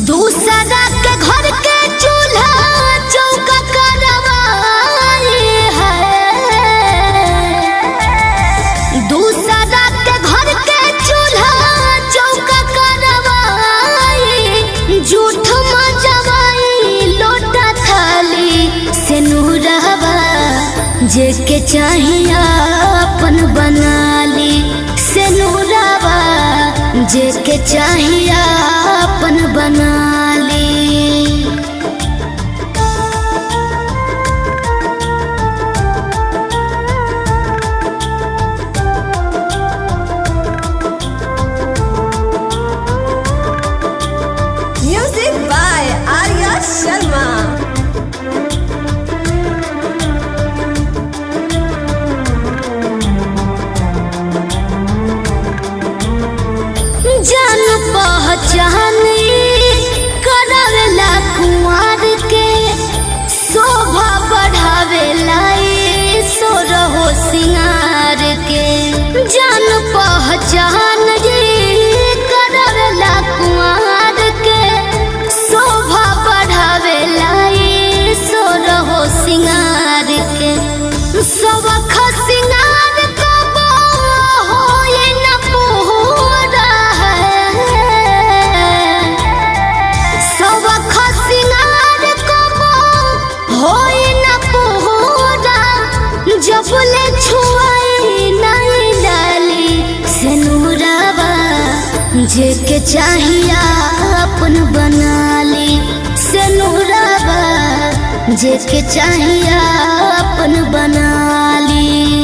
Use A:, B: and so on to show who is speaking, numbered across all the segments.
A: दूसरा के घर के चूल्हा चौका करवाई है। दूसरा के घर के चूल्हा चौका करवाई, झूठ मजवाई लोटा थाली से नूरवा जेके चाहिए अपन बना ली से नूरवा जेके चाहिए अपन बना ली।
B: Music by Arya Sharma.
A: जान पहचान करावेला कुंवर के, शोभा बढ़ावेला सोरहो सिंगार के। जान पहचान करावेला कुंवर के, शोभा बढ़ावेला सोरहो सिंगार के। सबख सिंगार जबले छुआई नहीं डाली से नूरवा जेके चाहिए अपन बना ली से नूरवा जेके चाहिए अपन बना ली।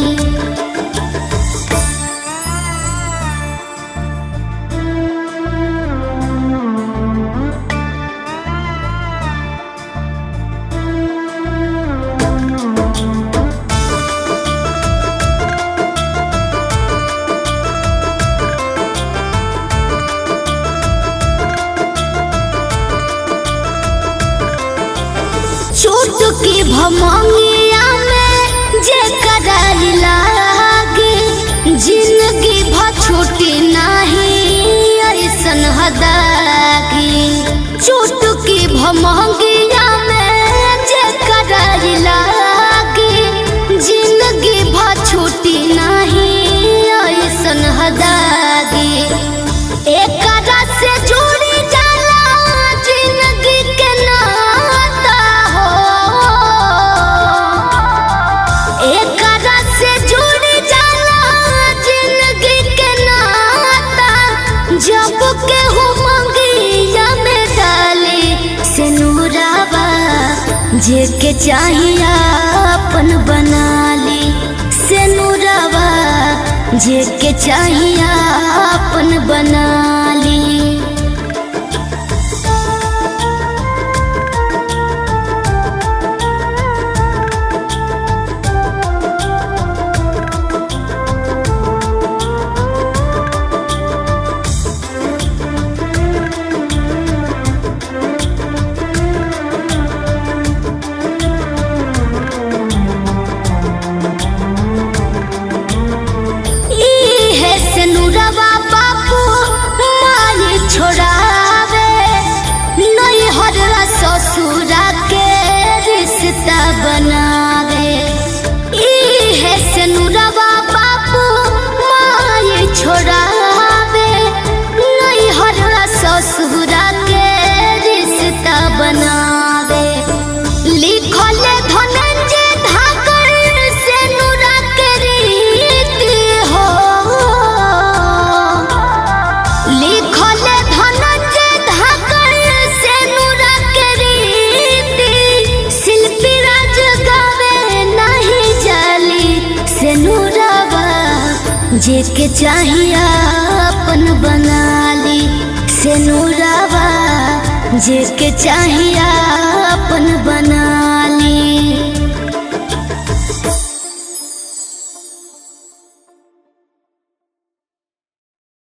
A: चुटकी भमंगिया में जे कराई लागे, जिंदगी भर छूटी नहीं ऐसन हदागी। चुटकी भमंगिया में जे कराई लागे, जिंदगी भर छूटी नहीं ऐसन हदागी। एक से जुड़ी जाला जिंदगी के नाता हो, एक से जुड़ी जाला जिंदगी के नाता। जब के हो मंगिया में डाली से नूरवा जेके चाहिए अपन बना ली से नूरवा जेके चाहिए अपन बना ली। नूरवा बापू माई छोड़ावे, नहीं हर ससुरा के रिश्ता बनावे। इहे से नूरवा बापू माई छोड़ावे, नहीं हर ससुरा के रिश्ता बनावे। लिखल धनंजय धाकर से नूरा के रीति हो, लिखल धनंजय धाकर से नूरा के रीति। शिल्पी राज गावे नहीं जाली से नूरवा जेके चाहिए अपन बना ली से नूरवा जेके चाहिए